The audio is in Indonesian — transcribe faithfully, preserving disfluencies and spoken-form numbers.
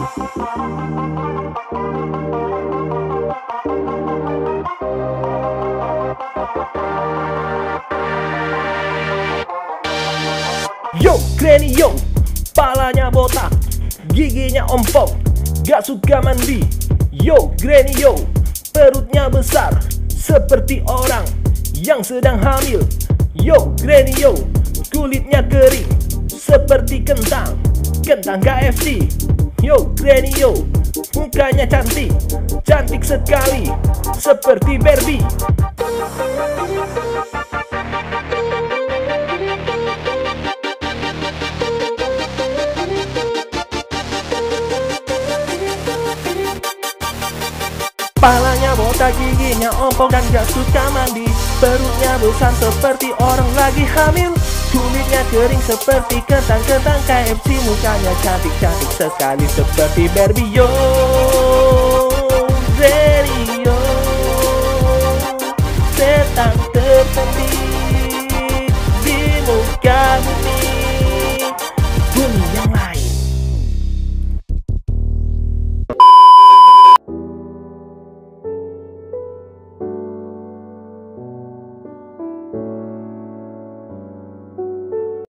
Yo, Granny yo, palanya botak, giginya ompong, gak suka mandi. Yo, Granny yo, perutnya besar, seperti orang yang sedang hamil. Yo, Granny yo, kulitnya kering, seperti kentang, kentang K F C. Yo, Granny yo, mukanya cantik, cantik sekali, seperti Barbie. Palanya botak, giginya ompong dan gak suka mandi. Perutnya besar seperti orang lagi hamil. Kulitnya kering seperti kentang-kentang K F C. Mukanya cantik-cantik sekali seperti Barbie. Yo,